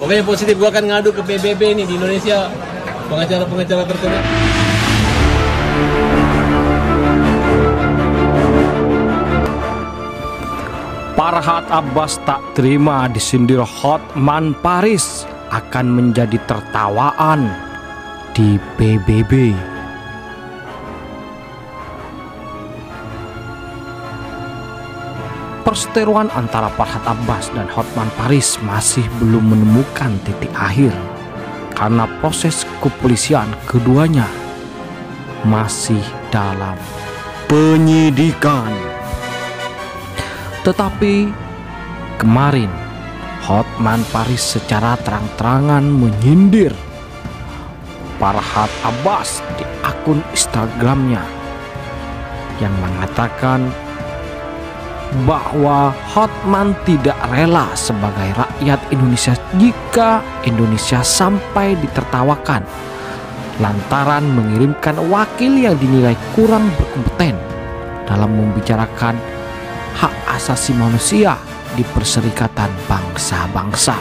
Pokoknya positif, gua akan ngadu ke PBB nih di Indonesia, pengacara-pengacara terkenal. Farhad Abbas tak terima disindir Hotman Paris akan menjadi tertawaan di PBB. Perseteruan antara Farhad Abbas dan Hotman Paris masih belum menemukan titik akhir karena proses kepolisian keduanya masih dalam penyidikan. Tetapi kemarin Hotman Paris secara terang-terangan menyindir Farhad Abbas di akun Instagramnya yang mengatakan bahwa Hotman tidak rela sebagai rakyat Indonesia jika Indonesia sampai ditertawakan lantaran mengirimkan wakil yang dinilai kurang berkompeten dalam membicarakan hak asasi manusia di Perserikatan Bangsa-Bangsa.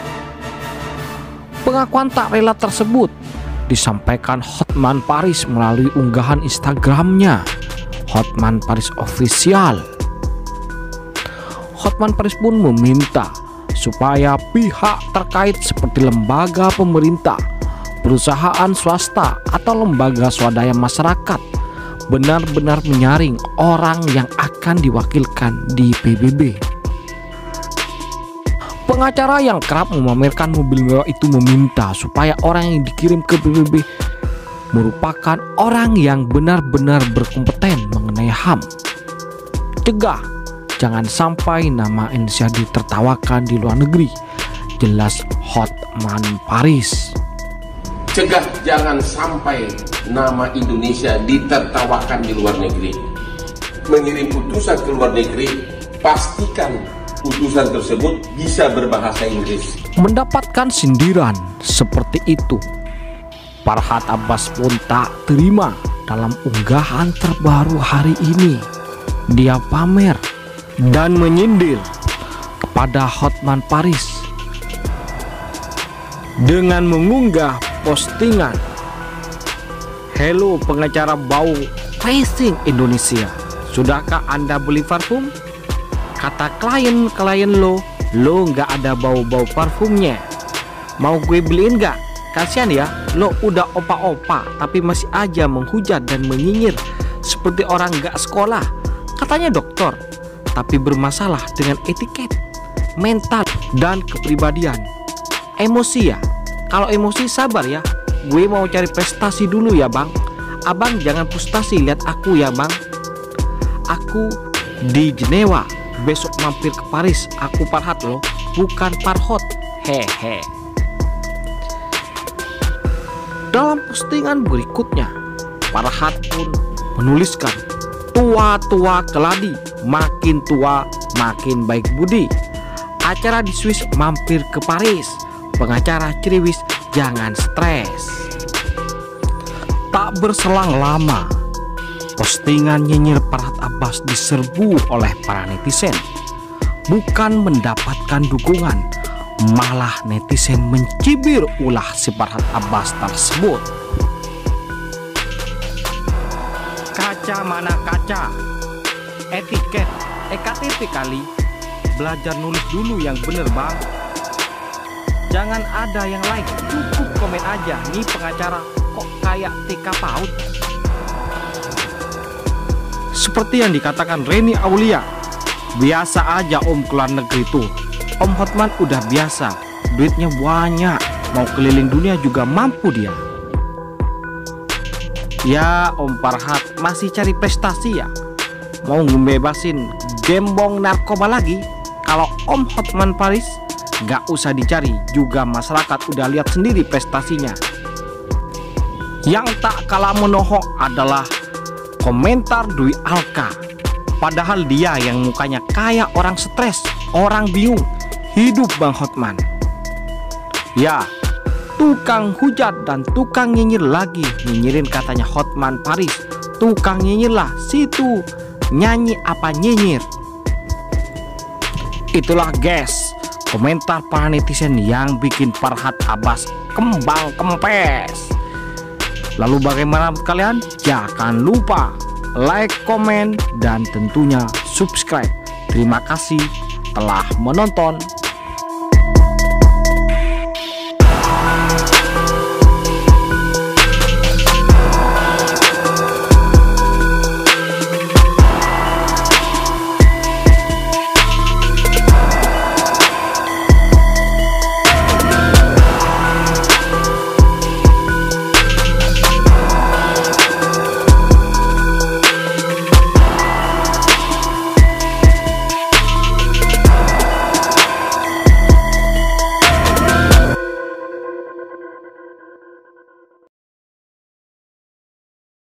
Pengakuan tak rela tersebut disampaikan Hotman Paris melalui unggahan Instagramnya Hotman Paris Official. Hotman Paris pun meminta supaya pihak terkait seperti lembaga pemerintah, perusahaan swasta, atau lembaga swadaya masyarakat benar-benar menyaring orang yang akan diwakilkan di PBB. Pengacara yang kerap memamerkan mobil mewah itu meminta supaya orang yang dikirim ke PBB merupakan orang yang benar-benar berkompeten mengenai HAM. Cegah jangan sampai nama Indonesia ditertawakan di luar negeri, jelas Hotman Paris. Cegah jangan sampai nama Indonesia ditertawakan di luar negeri. Mengirim utusan ke luar negeri, pastikan utusan tersebut bisa berbahasa Inggris. Mendapatkan sindiran seperti itu, Farhad Abbas pun tak terima. Dalam unggahan terbaru hari ini, dia pamer dan menyindir kepada Hotman Paris dengan mengunggah postingan, "Hello pengacara bau racing Indonesia, sudahkah Anda beli parfum? Kata klien lo nggak ada bau-bau parfumnya. Mau gue beliin nggak? Kasian ya, lo udah opa-opa tapi masih aja menghujat dan menyinyir seperti orang nggak sekolah. Katanya dokter, tapi bermasalah dengan etiket, mental, dan kepribadian. Emosi ya? Kalau emosi sabar ya, gue mau cari prestasi dulu ya bang. Abang jangan frustasi lihat aku ya bang. Aku di Jenewa, besok mampir ke Paris. Aku Farhad loh, bukan Farhad. Hehe." Dalam postingan berikutnya, Farhad pun menuliskan, "Tua-tua keladi, makin tua makin baik budi. Acara di Swiss mampir ke Paris. Pengacara ceriwis jangan stres." Tak berselang lama, postingan nyinyir Farhad Abbas diserbu oleh para netizen. Bukan mendapatkan dukungan, malah netizen mencibir ulah si Farhad Abbas tersebut. Kaca mana kaca? Etiket, EKTP kali. Belajar nulis dulu yang bener bang. Jangan ada yang like, cukup komen aja. Nih pengacara kok kayak TK PAUD. Seperti yang dikatakan Reni Aulia, biasa aja om keluar negeri tuh. Om Hotman udah biasa, duitnya banyak, mau keliling dunia juga mampu dia. Ya Om Farhad masih cari prestasi ya? Mau ngebebasin gembong narkoba lagi? Kalau Om Hotman Paris gak usah dicari, juga masyarakat udah lihat sendiri prestasinya. Yang tak kalah menohok adalah komentar Dwi Alka. Padahal dia yang mukanya kayak orang stres, orang bingung hidup Bang Hotman. Ya, tukang hujat dan tukang nyinyir lagi nyinyirin katanya Hotman Paris. Tukang nyinyir lah situ, nyanyi apa nyinyir. Itulah guys, komentar para netizen yang bikin Farhad Abbas kembang kempes. Lalu bagaimana kalian? Jangan lupa like, komen, dan tentunya subscribe. Terima kasih telah menonton.